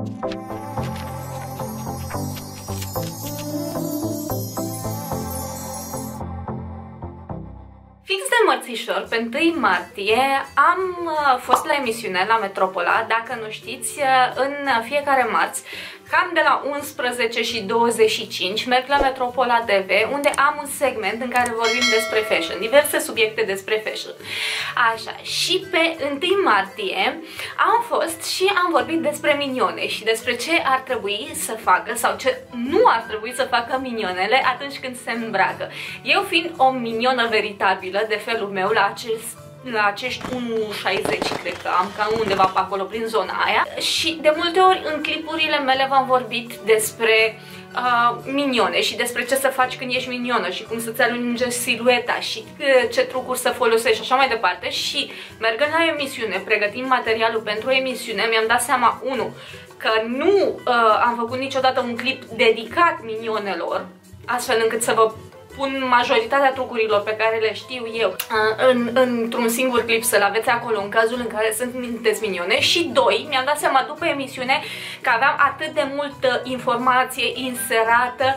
Fix de mărțișor, pe 1 martie, am fost la emisiune la Metropola, dacă nu știți, în fiecare marți, cam de la 11:25, merg la Metropola TV, unde am un segment în care vorbim despre fashion, diverse subiecte despre fashion. Așa, și pe 1 martie am fost și am vorbit despre minione și despre ce ar trebui să facă sau ce nu ar trebui să facă minionele atunci când se îmbracă. Eu fiind o minionă veritabilă de felul meu la acești 1,60 cred că am, cam undeva pe acolo prin zona aia, și de multe ori în clipurile mele v-am vorbit despre minione și despre ce să faci când ești minionă și cum să-ți alungi silueta și ce trucuri să folosești și așa mai departe. Și mergând la emisiune, pregătind materialul pentru emisiune, mi-am dat seama, că nu am făcut niciodată un clip dedicat minionelor, astfel încât să vă pun majoritatea trucurilor pe care le știu eu într-un singur clip, să-l aveți acolo în cazul în care sunteți minione. Și 2, mi-am dat seama după emisiune că aveam atât de multă informație inserată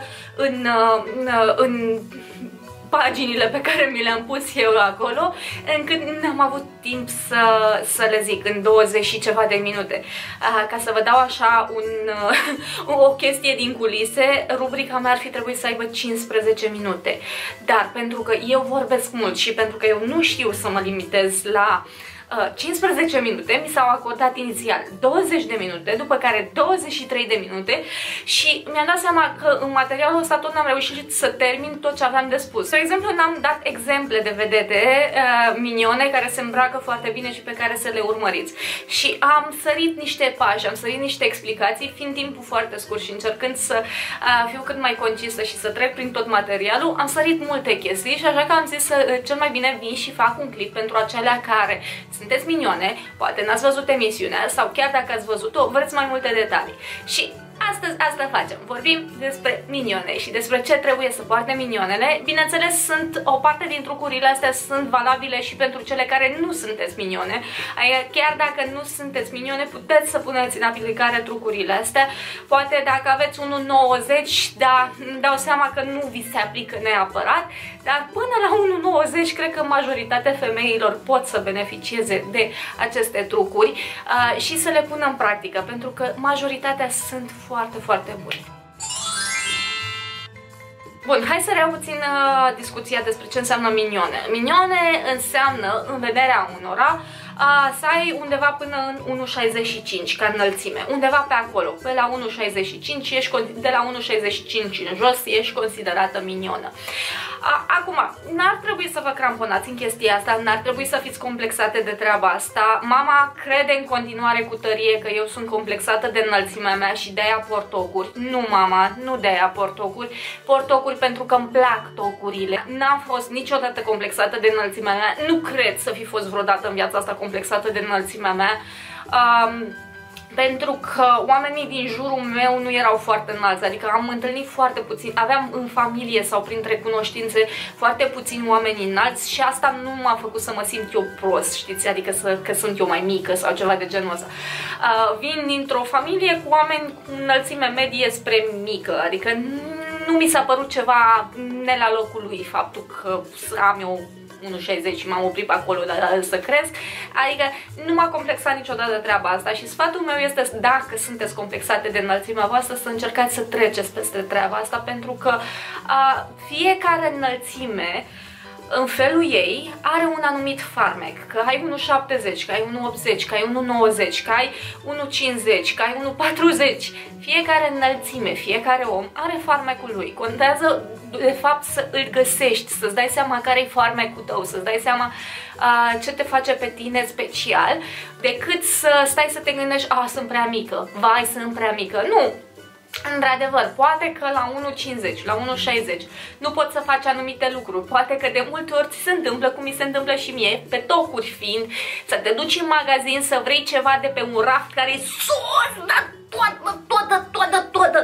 în paginile pe care mi le-am pus eu acolo, încât n-am avut timp să le zic în 20 și ceva de minute. Ca să vă dau așa o chestie din culise, rubrica mea ar fi trebuit să aibă 15 minute. Dar pentru că eu vorbesc mult și pentru că eu nu știu să mă limitez la 15 minute, mi s-au acordat inițial 20 de minute, după care 23 de minute și mi-am dat seama că în materialul ăsta tot n-am reușit să termin tot ce aveam de spus. De exemplu, n-am dat exemple de vedete minione care se îmbracă foarte bine și pe care să le urmăriți. Și am sărit niște pași, am sărit niște explicații, fiind timpul foarte scurt și încercând să fiu cât mai concisă și să trec prin tot materialul, am sărit multe chestii și așa că am zis cel mai bine vin și fac un clip pentru acelea care sunteți minioane, poate n-ați văzut emisiunea sau chiar dacă ați văzut-o, vreți mai multe detalii. Și astăzi asta facem. Vorbim despre minione și despre ce trebuie să poarte minionele. Bineînțeles, o parte din trucurile astea sunt valabile și pentru cele care nu sunteți minione. Chiar dacă nu sunteți minione, puteți să puneți în aplicare trucurile astea. Poate dacă aveți 1,90, dar îmi dau seama că nu vi se aplică neapărat, dar până la 1,90 cred că majoritatea femeilor pot să beneficieze de aceste trucuri și să le pună în practică, pentru că majoritatea sunt foarte, foarte bune. Bun, hai să reau puțin discuția despre ce înseamnă minione. Minione înseamnă, în vederea unora, să ai undeva până în 1,65 ca înălțime, undeva pe acolo, pe la 1,65, de la 1,65 în jos ești considerată minionă. Acum, n-ar trebui să vă cramponați în chestia asta, n-ar trebui să fiți complexate de treaba asta. Mama crede în continuare cu tărie că eu sunt complexată de înălțimea mea și de-aia port tocuri. Nu, mama, nu de-aia port tocuri. Port tocuri pentru că îmi plac tocurile. N-am fost niciodată complexată de înălțimea mea. Nu cred să fi fost vreodată în viața asta complexată de înălțimea mea. Pentru că oamenii din jurul meu nu erau foarte înalți, adică am întâlnit foarte puțin, aveam în familie sau printre cunoștințe foarte puțini oameni înalți și asta nu m-a făcut să mă simt eu prost, știți, adică că sunt eu mai mică sau ceva de genul ăsta. Vin dintr-o familie cu oameni cu înălțime medie spre mică, adică nu mi s-a părut ceva ne la locul lui faptul că am eu 1,60 și m-am oprit pe acolo să cresc, adică nu m-a complexat niciodată treaba asta și sfatul meu este, dacă sunteți complexate de înălțimea voastră, să încercați să treceți peste treaba asta, pentru că fiecare înălțime în felul ei are un anumit farmec, că ai 1,70, că ai 1,80, că ai 1,90, că ai 1,50, că ai 1,40. Fiecare înălțime, fiecare om are farmecul lui. Contează de fapt să îl găsești, să-ți dai seama care e farmecul tău, să-ți dai seama ce te face pe tine special, decât să stai să te gândești, sunt prea mică, vai, sunt prea mică. Nu! Într-adevăr, poate că la 1,50, la 1,60 nu poți să faci anumite lucruri. Poate că de multe ori ți se întâmplă, cum mi se întâmplă și mie, pe tocuri fiind, să te duci în magazin să vrei ceva de pe un raft care e sus, dar tot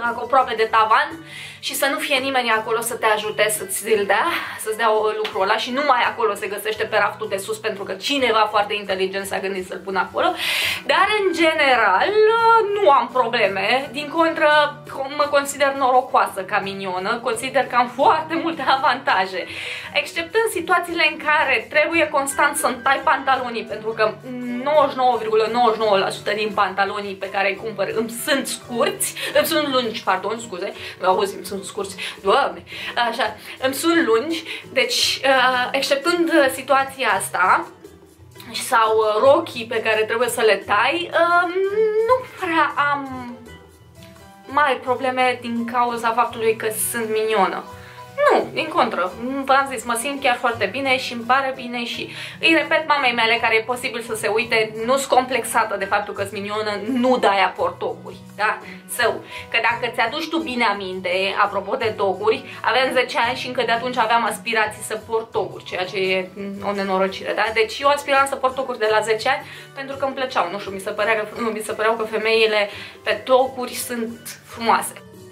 aproape de tavan și să nu fie nimeni acolo să te ajute să-ți dea, să-ți dea lucrul ăla și numai acolo se găsește pe raftul de sus pentru că cineva foarte inteligent s-a gândit să-l pună acolo. Dar în general nu am probleme, din contră mă consider norocoasă ca minionă, consider că am foarte multe avantaje, exceptând situațiile în care trebuie constant să-mi tai pantalonii pentru că 99,99% din pantalonii pe care îi cumpăr îmi sunt scurți, îmi sunt lungi, pardon, scuze, auzi, îmi sunt scurți, doamne, așa, îmi sunt lungi, deci, exceptând situația asta, sau rochii pe care trebuie să le tai, nu prea am mari probleme din cauza faptului că sunt minionă. Nu, din contră, v-am zis, mă simt chiar foarte bine și îmi pare bine și îi repet mamei mele, care e posibil să se uite, nu-s complexată de faptul că-s minionă, nu de-aia port tocuri, da? Sau, că dacă ți-aduci tu bine aminte, apropo de tocuri, aveam 10 ani și încă de atunci aveam aspirații să port tocuri, ceea ce e o nenorocire, da? Deci eu aspiram să port tocuri de la 10 ani pentru că îmi plăceau, nu știu, mi se păreau că femeile pe tocuri sunt frumoase.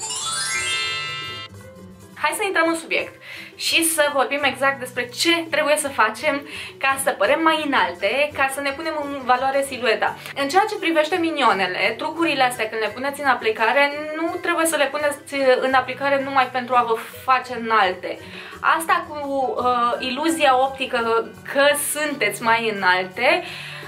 Hai să intrăm în subiect și să vorbim exact despre ce trebuie să facem ca să părem mai înalte, ca să ne punem în valoare silueta. În ceea ce privește minionele, trucurile astea când le puneți în aplicare, nu trebuie să le puneți în aplicare numai pentru a vă face înalte. Asta cu iluzia optică că sunteți mai înalte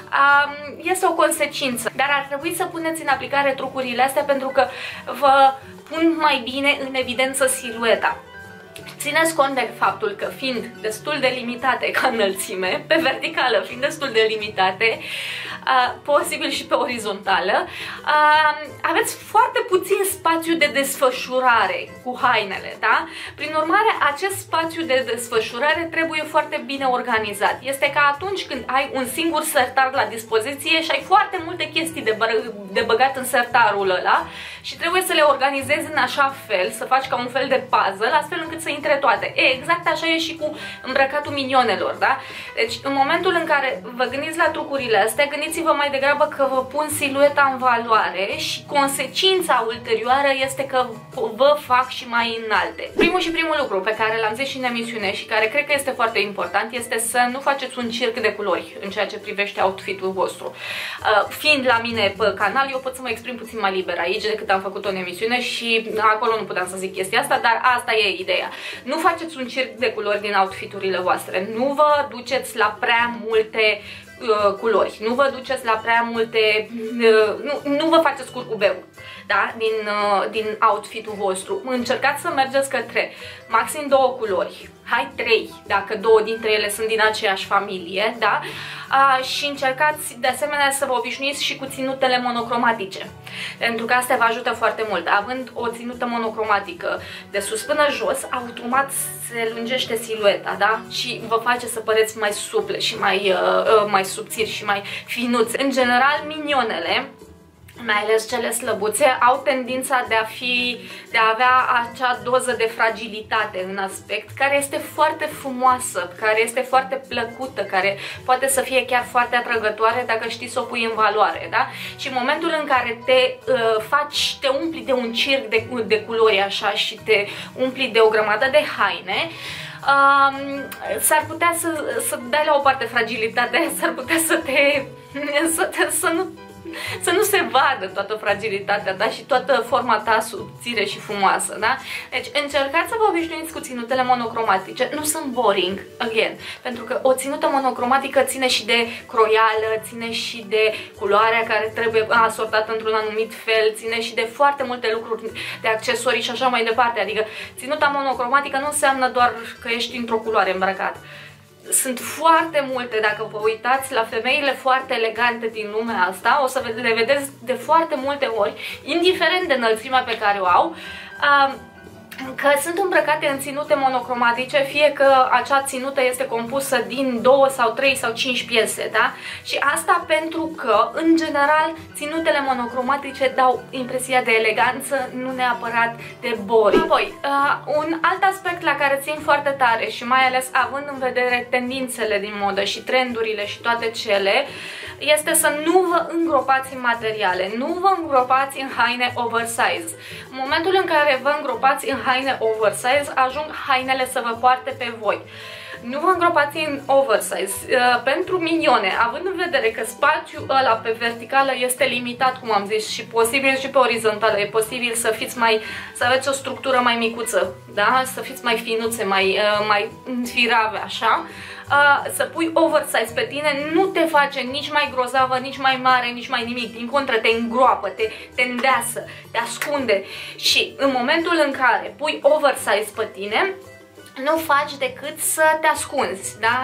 este o consecință, dar ar trebui să puneți în aplicare trucurile astea pentru că vă pun mai bine în evidență silueta. Țineți cont de faptul că fiind destul de limitate ca înălțime, pe verticală fiind destul de limitate, posibil și pe orizontală, aveți foarte puțin spațiu de desfășurare cu hainele, da? Prin urmare, acest spațiu de desfășurare trebuie foarte bine organizat. Este ca atunci când ai un singur sertar la dispoziție și ai foarte multe chestii de băgat în sertarul ăla și trebuie să le organizezi în așa fel, să faci ca un fel de puzzle, astfel încât să intre toate. Exact așa e și cu îmbrăcatul minionelor, da? Deci, în momentul în care vă gândiți la trucurile astea, gândiți-vă mai degrabă că vă pun silueta în valoare și consecința ulterioară este că vă fac și mai înalte. Primul lucru pe care l-am zis și în emisiune și care cred că este foarte important este să nu faceți un circ de culori în ceea ce privește outfit-ul vostru. Fiind la mine pe canal, eu pot să mă exprim puțin mai liber aici decât am făcut-o în emisiune și acolo nu puteam să zic chestia asta, dar asta e ideea. Nu faceți un circ de culori din outfiturile voastre, nu vă duceți la prea multe culori, nu vă duceți la prea multe, nu vă faceți curcubeu, da? din outfitul vostru. Încercați să mergeți către maxim 2 culori, hai 3, dacă 2 dintre ele sunt din aceeași familie, da? Și încercați de asemenea să vă obișnuiți și cu ținutele monocromatice, pentru că asta vă ajută foarte mult. Având o ținută monocromatică de sus până jos, automat se lungește silueta, da? Și vă face să păreți mai suple și mai subțiri și mai finuțe. În general, minionele, mai ales cele slăbuțe, au tendința de a avea acea doză de fragilitate în aspect, care este foarte frumoasă, care este foarte plăcută, care poate să fie chiar foarte atrăgătoare dacă știi să o pui în valoare, da? Și în momentul în care te umpli de un circ de culori așa și te umpli de o grămadă de haine, s-ar putea să dai la o parte fragilitatea, s-ar putea să nu se vadă toată fragilitatea, da? Și toată forma ta subțire și frumoasă, da? Deci încercați să vă obișnuiți cu ținutele monocromatice. Nu sunt boring, again, pentru că o ținută monocromatică ține și de croială, ține și de culoarea care trebuie asortată într-un anumit fel, ține și de foarte multe lucruri, de accesorii și așa mai departe. Adică ținuta monocromatică nu înseamnă doar că ești într-o culoare îmbrăcat. Sunt foarte multe, dacă vă uitați la femeile foarte elegante din lumea asta, o să le vedeți de foarte multe ori, indiferent de înălțimea pe care o au, că sunt îmbrăcate în ținute monocromatice, fie că acea ținută este compusă din 2 sau 3 sau 5 piese, da? Și asta pentru că, în general, ținutele monocromatice dau impresia de eleganță, nu neapărat de boring. Apoi, un alt aspect la care țin foarte tare și mai ales având în vedere tendințele din modă și trendurile și toate cele, este să nu vă îngropați în materiale, nu vă îngropați în haine oversize. În momentul în care vă îngropați în haine oversize, ajung hainele să vă poarte pe voi. Nu vă îngropați în oversize. Pentru minione, având în vedere că spațiul ăla pe verticală este limitat, cum am zis, și posibil și pe orizontală, e posibil să fiți să aveți o structură mai micuță, da? Să fiți mai finuțe, mai firave, așa. Să pui oversize pe tine nu te face nici mai grozavă, nici mai mare, nici mai nimic. Din contră, te îngroapă, te îndeasă, te ascunde. Și în momentul în care pui oversize pe tine, nu faci decât să te ascunzi, da?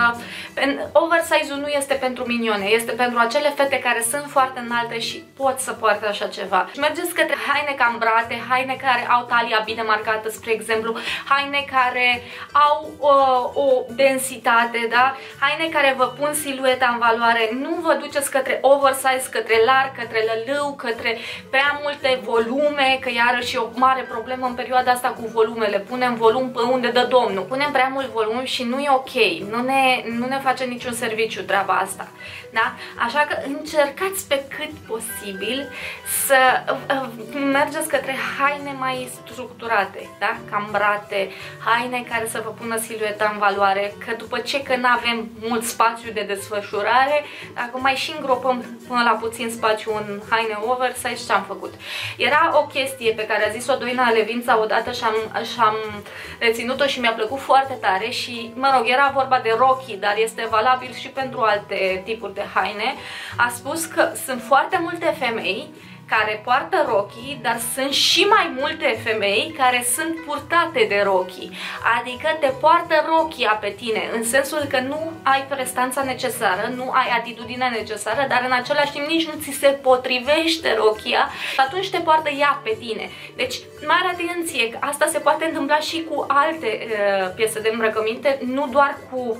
Oversize-ul nu este pentru minione, este pentru acele fete care sunt foarte înalte și pot să poarte așa ceva. Mergeți către haine cambrate, haine care au talia bine marcată, spre exemplu, haine care au o densitate, da? Haine care vă pun silueta în valoare. Nu vă duceți către oversize, către larg, către lălău, către prea multe volume, că iarăși e o mare problemă în perioada asta cu volumele. Punem volum pe unde dă Domnul. Punem prea mult volum și nu e ok. Nu ne face niciun serviciu treaba asta. Da? Așa că încercați pe cât posibil să mergeți către haine mai structurate, da? Cambrate, haine care să vă pună silueta în valoare, că după ce că nu avem mult spațiu de desfășurare, dacă mai și îngropăm până la puțin spațiu în haine oversize, ce am făcut? Era o chestie pe care a zis-o Doina Levința odată și am reținut-o și mi-a plăcut foarte tare și, mă rog, era vorba de rochii, dar este valabil și pentru alte tipuri de haine. A spus că sunt foarte multe femei care poartă rochii, dar sunt și mai multe femei care sunt purtate de rochii. Adică te poartă rochia pe tine, în sensul că nu ai prestanța necesară, nu ai atitudinea necesară, dar în același timp nici nu ți se potrivește rochia, atunci te poartă ea pe tine. Deci, mare atenție, că asta se poate întâmpla și cu alte piese de îmbrăcăminte, nu doar cu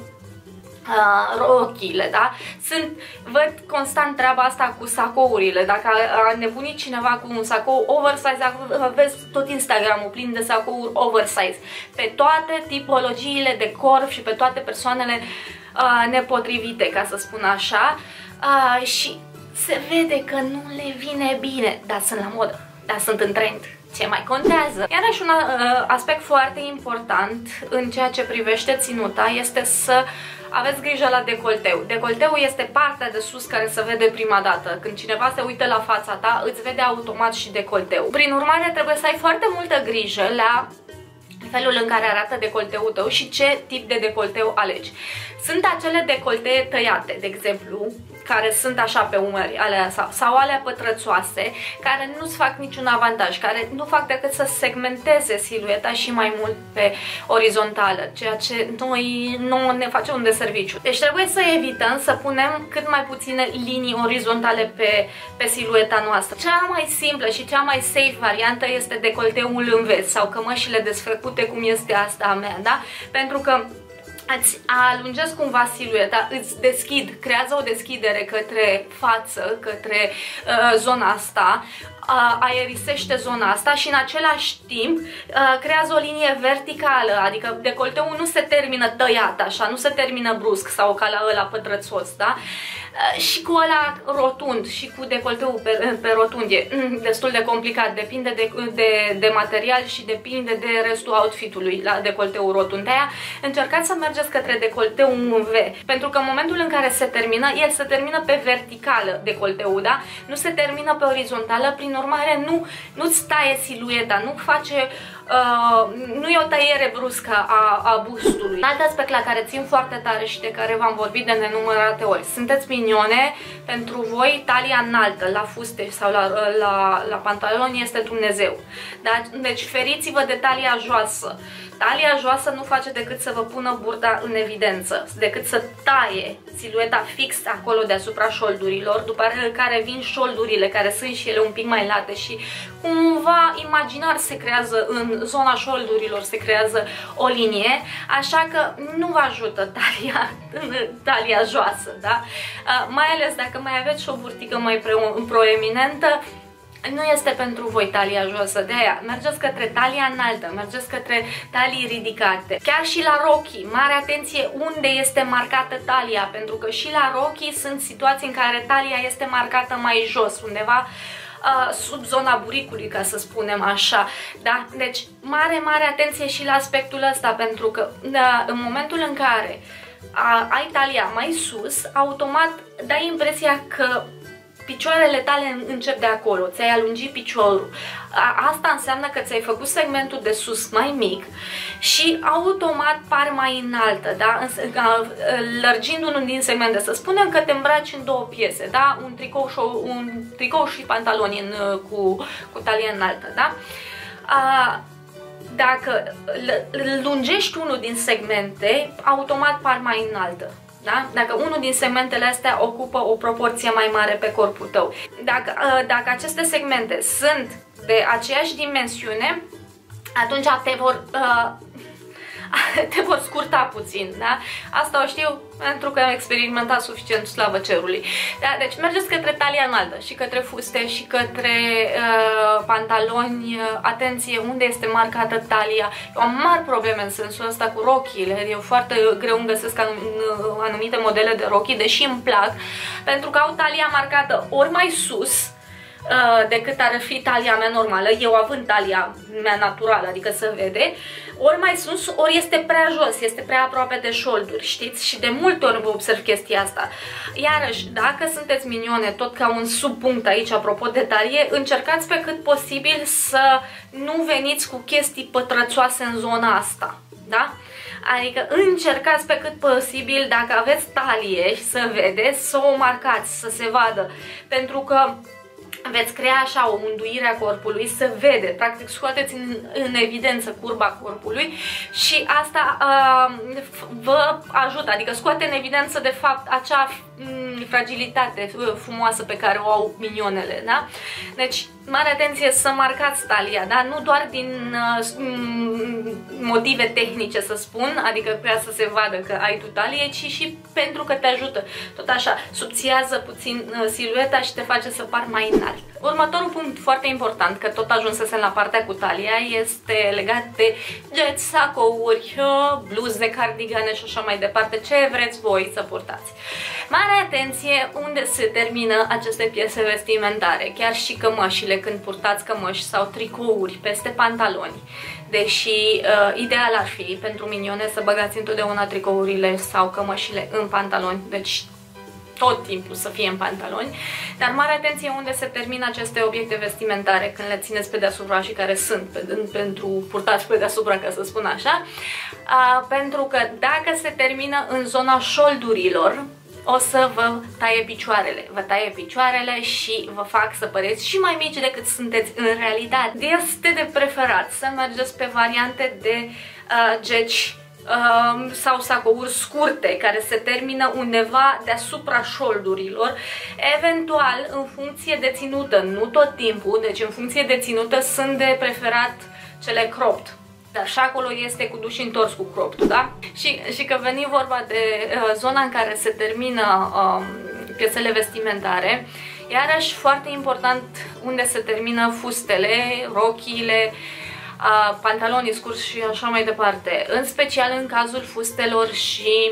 rochiile, da? Văd constant treaba asta cu sacourile. Dacă a nebunit cineva cu un sacou oversize, vezi tot Instagramul plin de sacouri oversize. Pe toate tipologiile de corp și pe toate persoanele nepotrivite, ca să spun așa. Și se vede că nu le vine bine, dar sunt la modă, dar sunt în trend. Ce mai contează? Iarăși un aspect foarte important în ceea ce privește ținuta este să aveți grijă la decolteu. Decolteul este partea de sus care se vede prima dată. Când cineva se uită la fața ta, îți vede automat și decolteu. Prin urmare, trebuie să ai foarte multă grijă la felul în care arată decolteul tău și ce tip de decolteu alegi. Sunt acele decoltee tăiate, de exemplu, care sunt așa pe umeri, sau alea pătrățoase, care nu-ți fac niciun avantaj, care nu fac decât să segmenteze silueta și mai mult pe orizontală, ceea ce noi nu ne face un deserviciu. Deci trebuie să evităm să punem cât mai puține linii orizontale pe silueta noastră. Cea mai simplă și cea mai safe variantă este decolteul învers sau cămășile desfăcute, cum este asta a mea, da? Pentru că îți alungesc cumva silueta, îți creează o deschidere către față, către zona asta, aerisește zona asta și în același timp creează o linie verticală, adică decolteul nu se termină tăiat așa, nu se termină brusc sau ca la ăla pătrățos, da? Și cu ăla rotund și cu decolteul pe rotund e destul de complicat, depinde de material și depinde de restul outfitului la decolteul rotund. De-aia încercați să mergeți către decolteul în V, pentru că în momentul în care se termină, el se termină pe verticală decolteul, da? Nu se termină pe orizontală, prin urmare nu-ți taie silueta, nu face nu e o tăiere bruscă a bustului. Alt aspect la care țin foarte tare și de care v-am vorbit de nenumărate ori. Sunteți minione, pentru voi talia înaltă la fuste sau la pantaloni este Dumnezeu. Da? Deci feriți-vă de talia joasă. Talia joasă nu face decât să vă pună burta în evidență, decât să taie silueta fix acolo deasupra șoldurilor, după care vin șoldurile, care sunt și ele un pic mai late și cumva imaginar se creează în zona șoldurilor, se creează o linie, așa că nu vă ajută talia joasă, da? Mai ales dacă mai aveți și o burtică mai proeminentă, nu este pentru voi talia josă, de aia mergeți către talia înaltă, mergeți către talii ridicate. Chiar și la rochii, mare atenție unde este marcată talia, pentru că și la rochii sunt situații în care talia este marcată mai jos, undeva sub zona buricului, ca să spunem așa, da? Deci mare atenție și la aspectul ăsta, pentru că în momentul în care ai talia mai sus, automat dai impresia că picioarele tale încep de acolo, ți-ai alungit piciorul. Asta înseamnă că ți-ai făcut segmentul de sus mai mic și automat pari mai înaltă, da? Lărgind unul din segmente, să spunem că te îmbraci în două piese, da? Un tricou și pantaloni cu talie înaltă, da? Dacă lungești unul din segmente, automat pari mai înaltă. Da? Dacă unul din segmentele astea ocupă o proporție mai mare pe corpul tău. Dacă aceste segmente sunt de aceeași dimensiune, atunci te vor scurta puțin, da? Asta o știu pentru că am experimentat suficient, slavă cerului. Da? Deci mergeți către talia înaltă și către fuste și către pantaloni. Atenție, unde este marcată talia. Eu am mari probleme în sensul ăsta cu rochiile. Eu foarte greu îmi găsesc anumite modele de rochii, deși îmi plac, pentru că au talia marcată ori mai sus decât ar fi talia mea normală, eu având talia mea naturală, adică se vede, ori mai sus, ori este prea jos, este prea aproape de șolduri, știți? Și de multe ori vă observ chestia asta. Iarăși, dacă sunteți minione, tot ca un subpunct aici, apropo de talie, încercați pe cât posibil să nu veniți cu chestii pătrățoase în zona asta, da? Adică încercați pe cât posibil, dacă aveți talie și să vedeți, să o marcați, să se vadă, pentru că veți crea așa o unduire a corpului, se vede, practic scoateți în evidență curba corpului și asta vă ajută, adică scoate în evidență de fapt acea fragilitate frumoasă pe care o au minionele, da? Deci, mare atenție să marcați talia, da? Nu doar din motive tehnice, să spun, adică vrea să se vadă că ai tu talie, ci și pentru că te ajută, tot așa, subțiază puțin silueta și te face să pari mai înalt. Următorul punct foarte important, că tot ajunsesem la partea cu talia, este legat de geți, sacouri, bluze, cardigane și așa mai departe, ce vreți voi să purtați. Mare atenție unde se termină aceste piese vestimentare, chiar și cămășile, când purtați cămăși sau tricouri peste pantaloni. Deși ideal ar fi pentru minione să băgați întotdeauna tricourile sau cămășile în pantaloni, deci tot timpul să fie în pantaloni, dar mare atenție unde se termină aceste obiecte vestimentare când le țineți pe deasupra și care sunt pentru purtați pe deasupra, ca să spun așa, pentru că dacă se termină în zona șoldurilor, o să vă taie picioarele. Vă taie picioarele și vă fac să păreți și mai mici decât sunteți în realitate. Este de preferat să mergeți pe variante de geci sau sacouri scurte care se termină undeva deasupra șoldurilor, eventual în funcție de ținută, nu tot timpul, deci în funcție de ținută sunt de preferat cele cropped. Dar și acolo este cu duș întors cu cropped, da? Și că veni vorba de zona în care se termină piesele vestimentare, iarăși foarte important unde se termină fustele, rochiile, pantalonii scurți și așa mai departe. În special în cazul fustelor și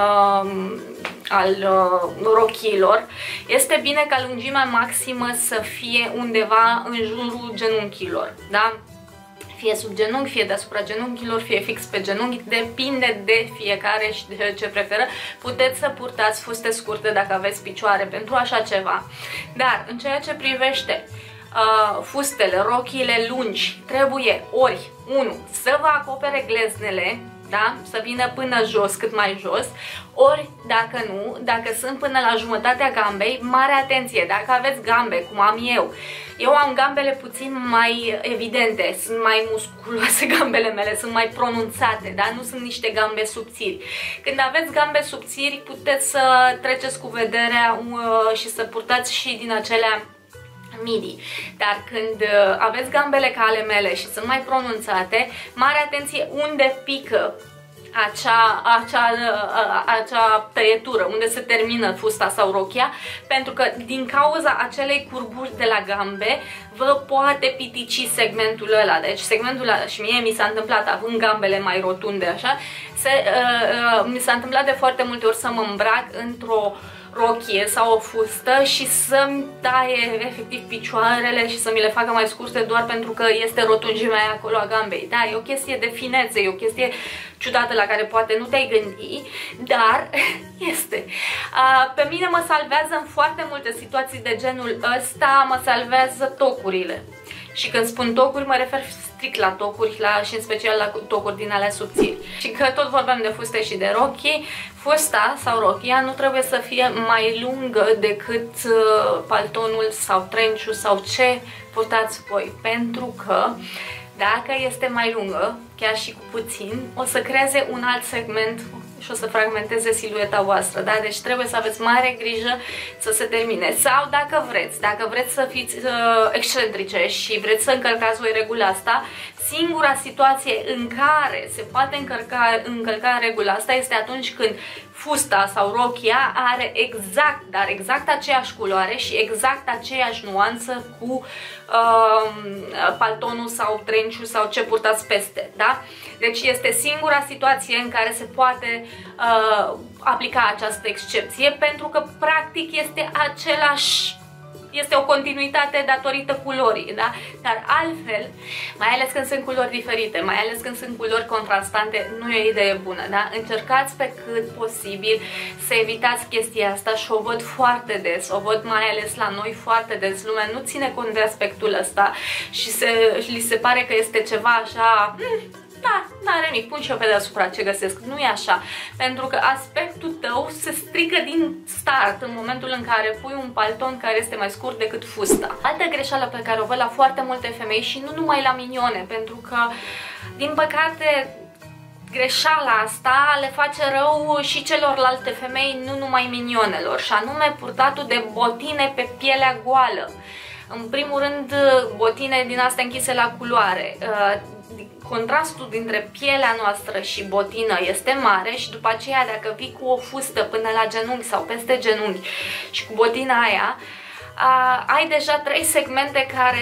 al rochiilor, este bine ca lungimea maximă să fie undeva în jurul genunchilor, da? Fie sub genunchi, fie deasupra genunchilor, fie fix pe genunchi, depinde de fiecare și de ce preferă. Puteți să purtați fuste scurte dacă aveți picioare pentru așa ceva. Dar în ceea ce privește fustele, rochiile lungi, trebuie ori, 1, să vă acopere gleznele, da? Să vină până jos, cât mai jos, ori, dacă nu, dacă sunt până la jumătatea gambei, mare atenție, dacă aveți gambe, cum am eu am gambele puțin mai evidente, sunt mai musculoase gambele mele, sunt mai pronunțate, da? Nu sunt niște gambe subțiri. Când aveți gambe subțiri, puteți să treceți cu vederea și să purtați și din acelea midi. Dar când aveți gambele ca ale mele și sunt mai pronunțate, mare atenție unde pică acea tăietură unde se termină fusta sau rochia, pentru că din cauza acelei curburi de la gambe vă poate pitici segmentul ăla. Deci segmentul ăla, și mie mi s-a întâmplat, având gambele mai rotunde așa, mi s-a întâmplat de foarte multe ori să mă îmbrac într-o rochie sau o fustă și să-mi taie efectiv picioarele și să mi le facă mai scurte doar pentru că este rotunjimea aia acolo a gambei. Da, e o chestie de finețe, e o chestie ciudată la care poate nu te-ai gândi, dar este. Pe mine mă salvează în foarte multe situații de genul ăsta, mă salvează tocurile. Și când spun tocuri, mă refer strict la tocuri și în special la tocuri din alea subțiri. Și că tot vorbeam de fuste și de rochii, fusta sau rochia nu trebuie să fie mai lungă decât paltonul sau trenciul sau ce purtați voi, pentru că dacă este mai lungă, chiar și cu puțin, o să creeze un alt segment și o să fragmenteze silueta voastră, da? Deci trebuie să aveți mare grijă să se termine. Sau dacă vreți să fiți excentrice și vreți să încălcați voi regula asta, singura situație în care se poate încălca regula asta este atunci când fusta sau rochia are exact aceeași culoare și exact aceeași nuanță cu paltonul sau trenciul sau ce purtați peste, da? Deci este singura situație în care se poate aplica această excepție, pentru că practic este o continuitate datorită culorii, da? Dar altfel, mai ales când sunt culori diferite, mai ales când sunt culori contrastante, nu e o idee bună, da? Încercați pe cât posibil să evitați chestia asta și o văd foarte des, o văd mai ales la noi foarte des. Lumea nu ține cont de aspectul ăsta și li se pare că este ceva așa... Da, n-are nimic, pun și eu pe deasupra ce găsesc. Nu e așa, pentru că aspectul tău se strică din start în momentul în care pui un palton care este mai scurt decât fusta. Altă greșeală pe care o văd la foarte multe femei și nu numai la minione, pentru că, din păcate, greșeala asta le face rău și celorlalte femei, nu numai minionelor, și anume purtatul de botine pe pielea goală. În primul rând, botine din astea închise la culoare. Contrastul dintre pielea noastră și botină este mare și după aceea dacă vii cu o fustă până la genunchi sau peste genunchi și cu botina aia, ai deja 3 segmente care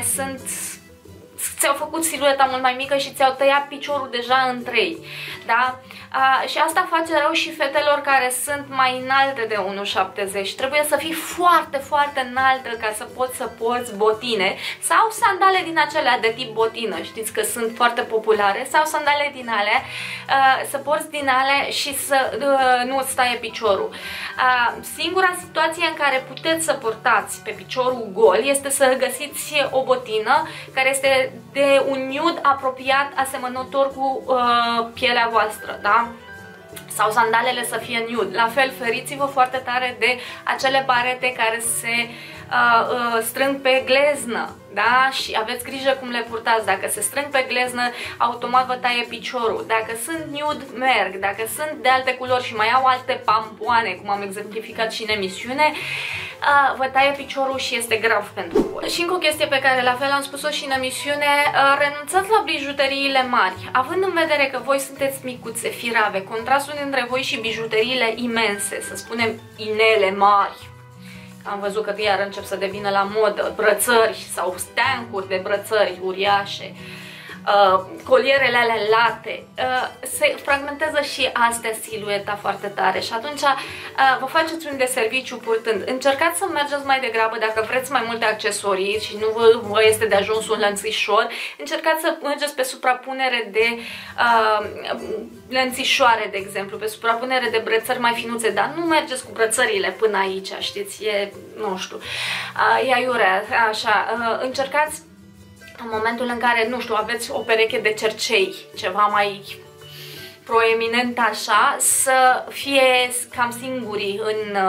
ți-au făcut silueta mult mai mică și ți-au tăiat piciorul deja în 3, da? Și asta face rău și fetelor care sunt mai înalte de 1,70. Trebuie să fii foarte, foarte înaltă ca să poți să porți botine sau sandale din acelea de tip botină, știți că sunt foarte populare, sau sandale din alea, să porți din alea și să nu îți taie piciorul. Singura situație în care puteți să purtați pe piciorul gol este să găsiți o botină care este de un nude apropiat, asemănător cu pielea voastră, da? Sau sandalele să fie nude. La fel, feriți-vă foarte tare de acele barete care se strâng pe gleznă, da? Și aveți grijă cum le purtați. Dacă se strâng pe gleznă, automat vă taie piciorul. Dacă sunt nude, merg. Dacă sunt de alte culori și mai au alte pampoane, cum am exemplificat și în emisiune, vă taie piciorul și este grav pentru voi. Și încă o chestie pe care la fel am spus-o și în emisiune, renunțați la bijuteriile mari. Având în vedere că voi sunteți micuțe, firave, contrastul dintre voi și bijuteriile imense, să spunem inele mari, am văzut că iar încep să devină la modă, brățări sau steancuri de brățări uriașe, colierele alea late, se fragmentează și astea silueta foarte tare și atunci vă faceți un deserviciu purtând. Încercați să mergeți mai degrabă, dacă vreți mai multe accesorii și nu vă este de ajuns un lănțișor, încercați să mergeți pe suprapunere de lănțișoare, de exemplu, pe suprapunere de brățări mai finuțe, dar nu mergeți cu brățările până aici, știți, e, nu știu, e aiurea, așa, încercați în momentul în care, nu știu, aveți o pereche de cercei, ceva mai proeminent așa, să fie cam singurii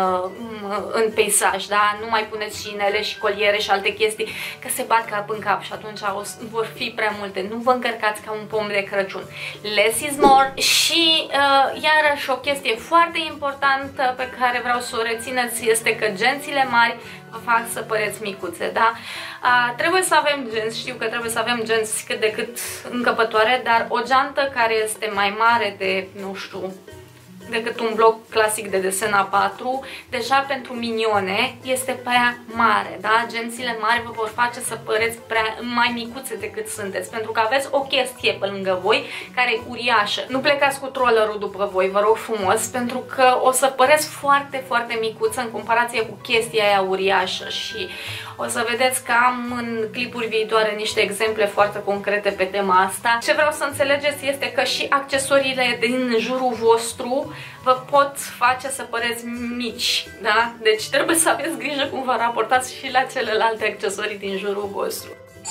în peisaj, da? Nu mai puneți și inele și coliere și alte chestii, că se bat cap în cap și atunci vor fi prea multe. Nu vă încărcați ca un pom de Crăciun. Less is more. Și iarăși o chestie foarte importantă pe care vreau să o rețineți este că gențile mari vă fac să păreți micuțe, da? Trebuie să avem genți, știu că trebuie să avem genți cât de cât încăpătoare, dar o geantă care este mai mare de, nu știu, decât un bloc clasic de desen A4, deja pentru minione este prea mare, da? Gențile mari vă vor face să păreți mai micuțe decât sunteți, pentru că aveți o chestie pe lângă voi care e uriașă. Nu plecați cu trollerul după voi, vă rog frumos, pentru că o să păreți foarte, foarte micuță în comparație cu chestia aia uriașă și o să vedeți că am în clipuri viitoare niște exemple foarte concrete pe tema asta. Ce vreau să înțelegeți este că și accesoriile din jurul vostru vă pot face să păreți mici, da? Deci trebuie să aveți grijă cum vă raportați și la celelalte accesorii din jurul vostru.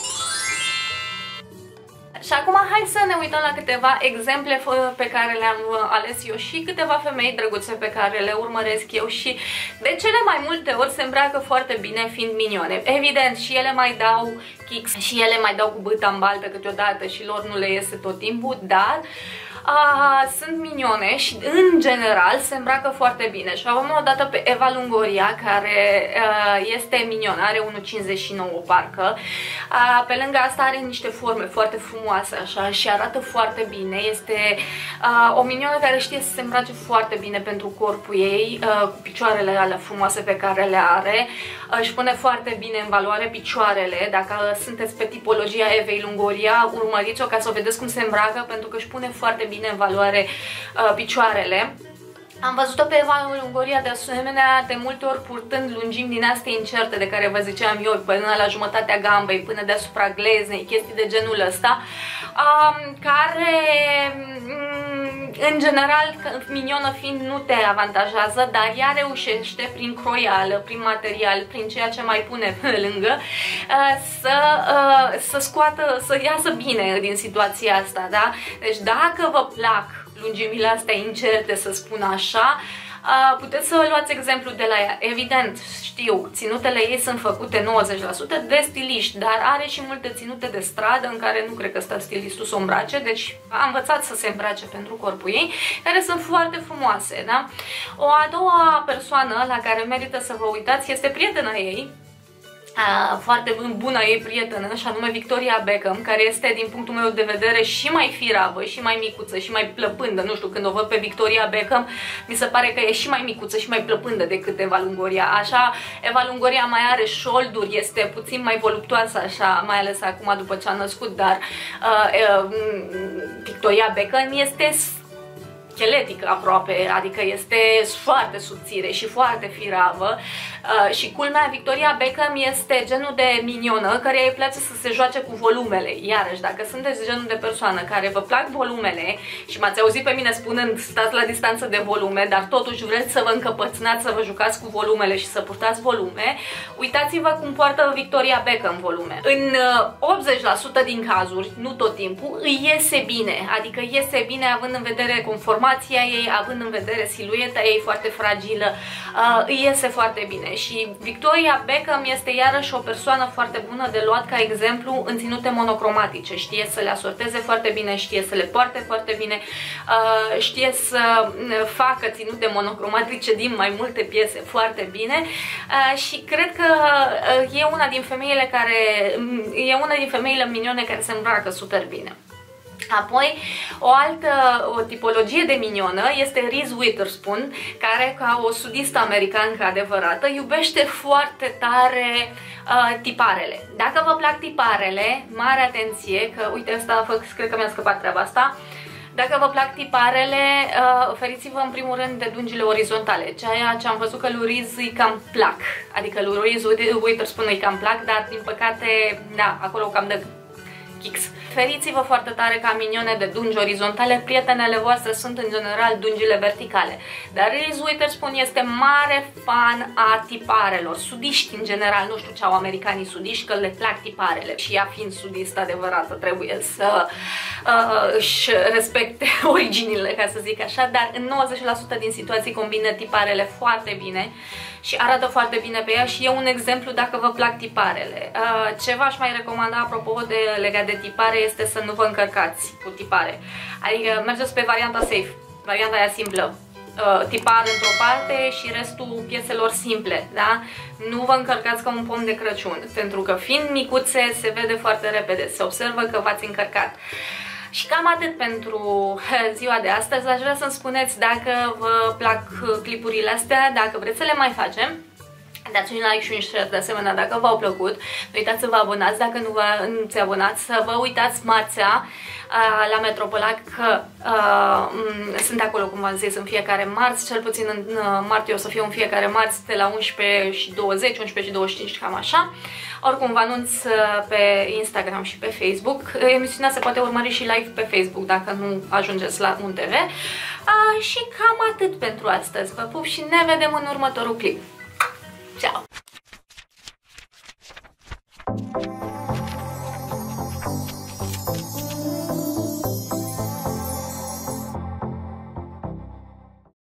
Și acum hai să ne uităm la câteva exemple pe care le-am ales eu și câteva femei drăguțe pe care le urmăresc eu și de cele mai multe ori se îmbracă foarte bine fiind minioane. Evident, și ele mai dau kicks, și ele mai dau cu bâta în baltă câteodată și lor nu le iese tot timpul, dar sunt minione și în general se îmbracă foarte bine. Și avem o dată pe Eva Longoria, care este minionă, are 1,59 parcă. Pe lângă asta are niște forme foarte frumoase așa și arată foarte bine. Este o minionă care știe să se îmbrace foarte bine pentru corpul ei, cu picioarele alea frumoase pe care le are. Își pune foarte bine în valoare picioarele. Dacă sunteți pe tipologia Evei Longoria, urmăriți-o ca să o vedeți cum se îmbracă, pentru că își pune foarte bine în valoare picioarele. Am văzut-o pe Eva Longoria de asemenea de multe ori purtând lungimi din astea incerte de care vă ziceam eu, până la jumătatea gambei, până deasupra gleznei, chestii de genul ăsta, care în general, minionă fiind, nu te avantajează, dar ea reușește prin croială, prin material, prin ceea ce mai pune pe lângă, să scoată, să iasă bine din situația asta, da? Deci dacă vă plac lungimile astea incerte, să spun așa, puteți să luați exemplu de la ea. Evident, știu, ținutele ei sunt făcute 90% de stiliști, dar are și multe ținute de stradă în care nu cred că stă stilistul să o îmbrace, deci a învățat să se îmbrace pentru corpul ei, care sunt foarte frumoase, da? O a doua persoană la care merită să vă uitați este prietena ei, foarte bună ei prietenă, și anume Victoria Beckham, care este, din punctul meu de vedere, și mai firavă, și mai micuță, și mai plăpândă. Nu știu, când o văd pe Victoria Beckham, mi se pare că e și mai micuță și mai plăpândă decât Eva Longoria. Așa, Eva Longoria mai are șolduri, este puțin mai voluptuoasă, așa, mai ales acum după ce a născut, dar Victoria Beckham este scheletică aproape, adică este foarte subțire și foarte firavă. Și culmea, Victoria Beckham este genul de minionă care îi place să se joace cu volumele. Iarăși, dacă sunteți genul de persoană care vă plac volumele și m-ați auzit pe mine spunând stați la distanță de volume, dar totuși vreți să vă încăpățânați, să vă jucați cu volumele și să purtați volume, uitați-vă cum poartă Victoria Beckham volume. În 80% din cazuri, nu tot timpul, îi iese bine, adică iese bine având în vedere conformația ei, având în vedere silueta ei foarte fragilă, îi iese foarte bine. Și Victoria Beckham este iarăși o persoană foarte bună de luat ca exemplu în ținute monocromatice. Știe să le asorteze foarte bine, știe să le poarte foarte bine, știe să facă ținute monocromatice din mai multe piese foarte bine și cred că e una din femeile minione care se îmbracă super bine. Apoi, o tipologie de minionă este Reese Witherspoon, care, ca o sudistă americancă adevărată, iubește foarte tare tiparele. Dacă vă plac tiparele, mare atenție, că uite, asta, cred că mi-a scăpat treaba asta. Dacă vă plac tiparele, oferiți-vă în primul rând de dungile orizontale, ceea ce am văzut că lui Reese îi cam plac, adică lui Reese Witherspoon îi cam plac, dar din păcate, da, acolo cam de kicks. Feriți-vă foarte tare ca minione de dungi orizontale, prietenele voastre sunt în general dungile verticale. Dar Reese Witherspoon este mare fan a tiparelor, sudiști în general, nu știu ce au americanii sudiști, că le plac tiparele. Și ea fiind sudistă adevărată trebuie să își respecte originile, ca să zic așa, dar în 90% din situații combină tiparele foarte bine și arată foarte bine pe ea și e un exemplu dacă vă plac tiparele. Ce v-aș mai recomanda apropo de legat de tipare este să nu vă încărcați cu tipare. Adică mergeți pe varianta safe, varianta aia simplă. tipar într-o parte și restul pieselor simple, da? Nu vă încărcați ca un pom de Crăciun, pentru că fiind micuțe se vede foarte repede, se observă că v-ați încărcat. Și cam atât pentru ziua de astăzi. Aș vrea să-mi spuneți dacă vă plac clipurile astea, dacă vreți să le mai facem. Dați un like și un share de asemenea dacă v-au plăcut. Nu uitați să vă abonați dacă nu ți abonați, să vă uitați marțea la Metropola, că sunt acolo, cum v-am zis, în fiecare marți, cel puțin în martie o să fiu în fiecare marți de la 11:20, 11:25, cam așa. Oricum vă anunț pe Instagram și pe Facebook. Emisiunea se poate urmări și live pe Facebook dacă nu ajungeți la un TV. Și cam atât pentru astăzi. Vă pup și ne vedem în următorul clip. Ciao!